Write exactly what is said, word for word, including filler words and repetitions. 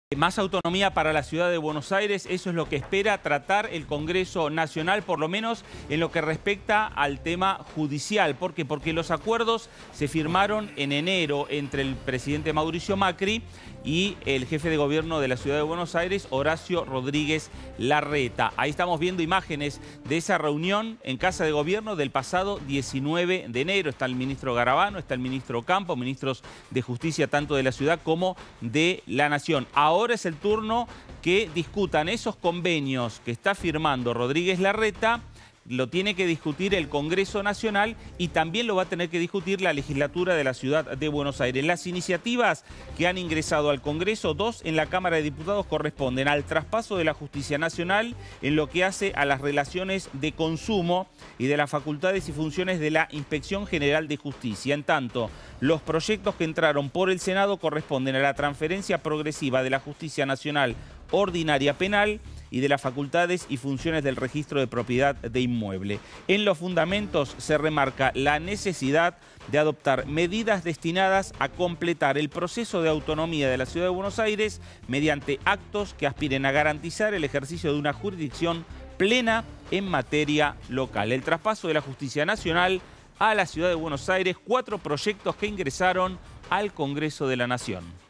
Más autonomía para la ciudad de Buenos Aires, eso es lo que espera tratar el Congreso Nacional, por lo menos en lo que respecta al tema judicial. ¿Por qué? Porque los acuerdos se firmaron en enero entre el presidente Mauricio Macri y el jefe de gobierno de la ciudad de Buenos Aires, Horacio Rodríguez Larreta. Ahí estamos viendo imágenes de esa reunión en Casa de Gobierno del pasado diecinueve de enero. Está el ministro Garabano, está el ministro Campo, ministros de Justicia tanto de la ciudad como de la Nación. Ahora Ahora es el turno que discutan esos convenios que está firmando Rodríguez Larreta. Lo tiene que discutir el Congreso Nacional y también lo va a tener que discutir la legislatura de la ciudad de Buenos Aires. Las iniciativas que han ingresado al Congreso, dos en la Cámara de Diputados, corresponden al traspaso de la Justicia Nacional en lo que hace a las relaciones de consumo y de las facultades y funciones de la Inspección General de Justicia. En tanto, los proyectos que entraron por el Senado corresponden a la transferencia progresiva de la Justicia Nacional Ordinaria Penal y de las facultades y funciones del registro de propiedad de inmueble. En los fundamentos se remarca la necesidad de adoptar medidas destinadas a completar el proceso de autonomía de la ciudad de Buenos Aires mediante actos que aspiren a garantizar el ejercicio de una jurisdicción plena en materia local. El traspaso de la Justicia Nacional a la ciudad de Buenos Aires, cuatro proyectos que ingresaron al Congreso de la Nación.